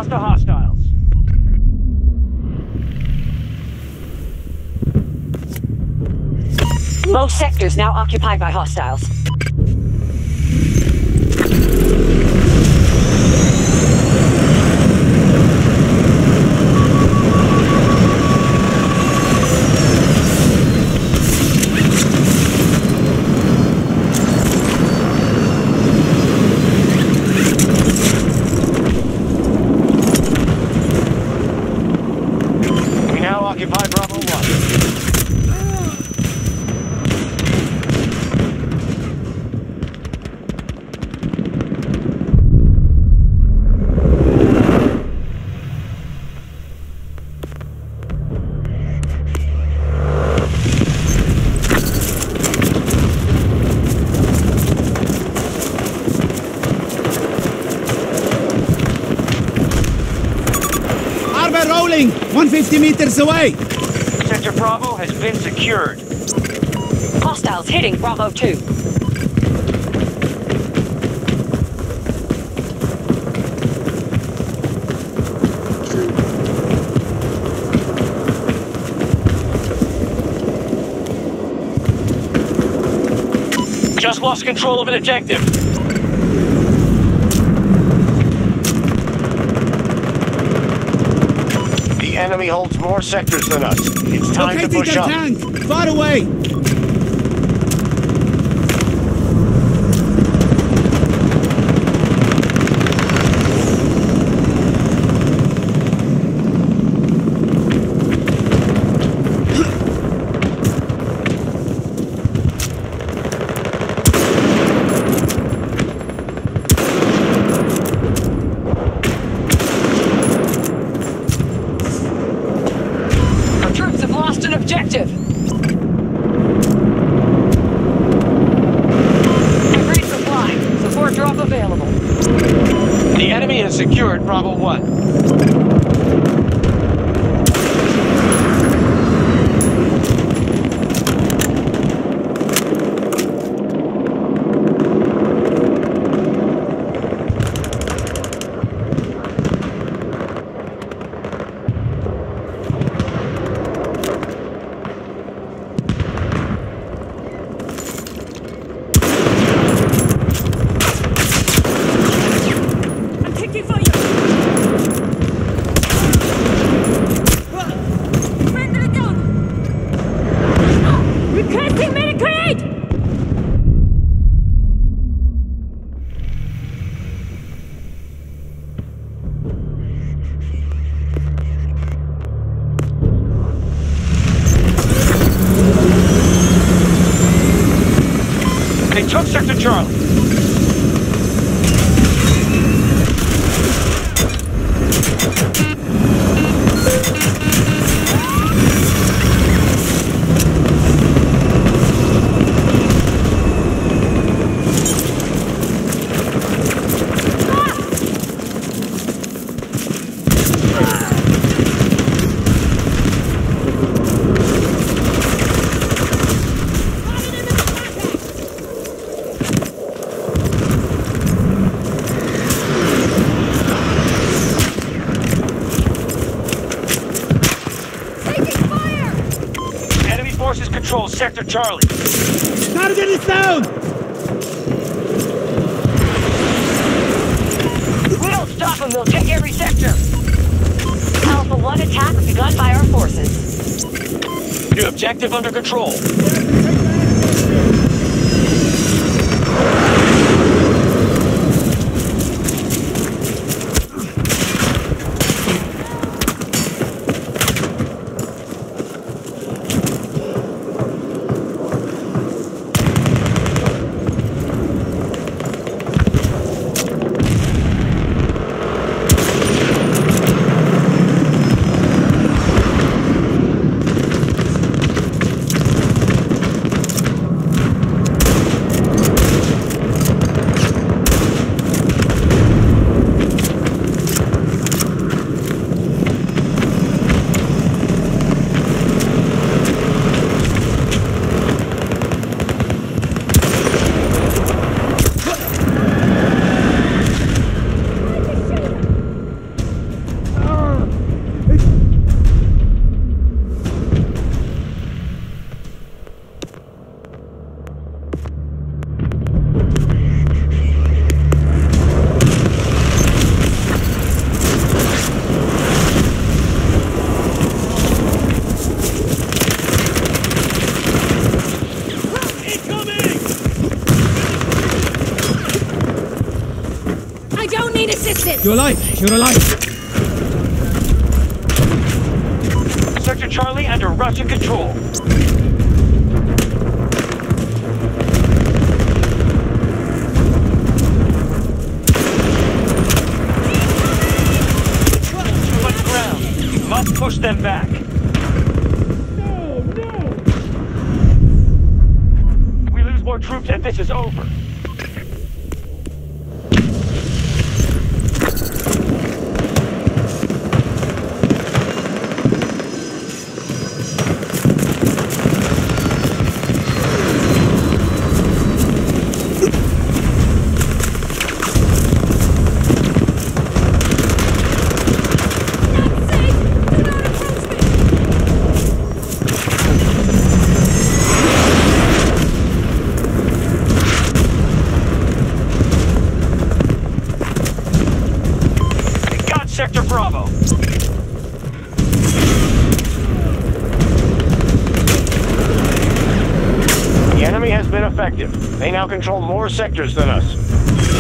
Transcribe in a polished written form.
lost to hostiles. Most sectors now occupied by hostiles. We now occupy Bravo 1. Rolling! 150 meters away! Sector Bravo has been secured. Hostiles hitting Bravo 2. Just lost control of an objective. The enemy holds more sectors than us. It's time to push up. Tank! Far away! Objective. Agreed supply. Support drop available. The enemy has secured Bravo 1. They took Sector Charlie. Forces control Sector Charlie. Target is down! We don't stop them, we'll take every sector. Alpha 1 attack begun by our forces. New objective under control. You're alive. You're alive. Sector Charlie under Russian control. Too much ground. You must push them back. We lose more troops and this is over. Sector Bravo. The enemy has been effective. They now control more sectors than us.